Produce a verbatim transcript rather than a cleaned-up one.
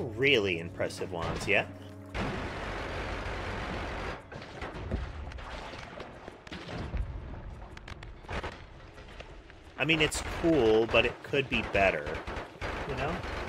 really impressive ones yet. I mean, it's cool, but it could be better, you know?